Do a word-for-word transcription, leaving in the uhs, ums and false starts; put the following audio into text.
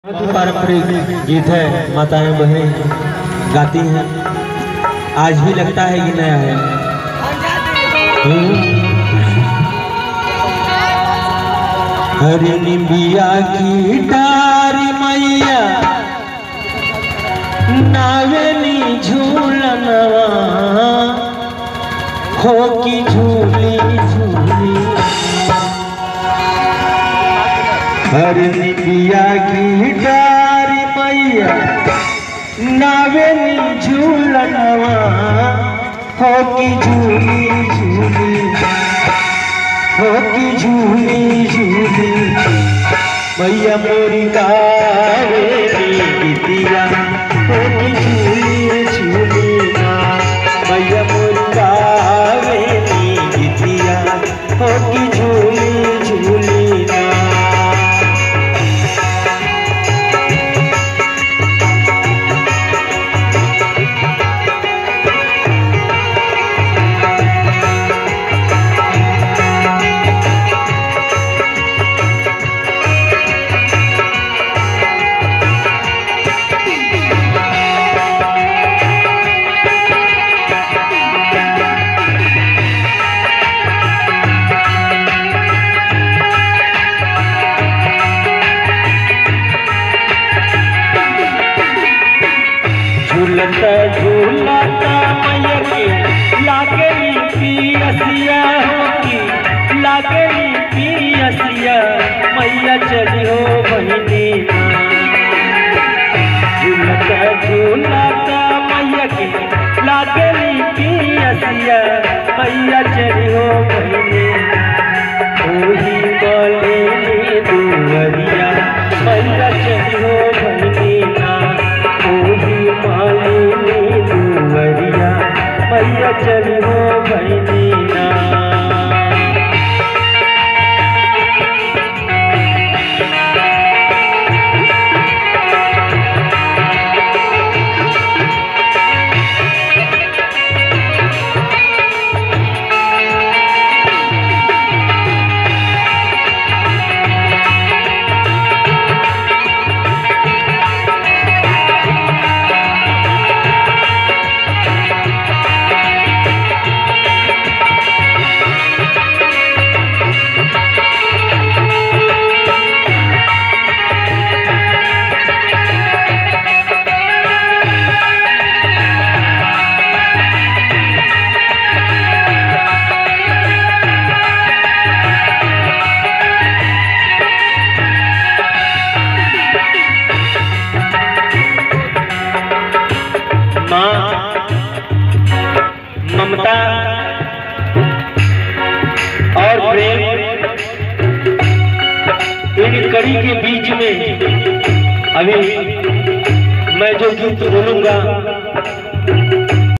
पारंपरिक गीत है, माताएं बहनें गाती हैं। आज भी लगता है कि नया है। हरी निम्बिया की डारी मैया नावेली झूलनवा हो की झूली झूली। हरी निम्बिया की डारी मैया नावेली झूलनवा हो की झूली झूली हो की झूली झूली। मैया मोरी गावेली गीतिया हो की झूली झूली ना। मैया मोरी गावेली गीतिया हो की झूली झूली ना। झूलता झूलता मैया के लागली पियसिया होगी लागली पियसिया मैया चली हो बहिनी। झूलता झूलता मैया के लागली पियसिया मैया चली हो बहिनी। ओही गली दुवरिया मैया चली हो बहिनी ना। ओही मालिनी दुवरिया मैया चली हो बहिनी ना। ममता और प्रेम इन कड़ी के बीच में अभी मैं जो गीत बोलूंगा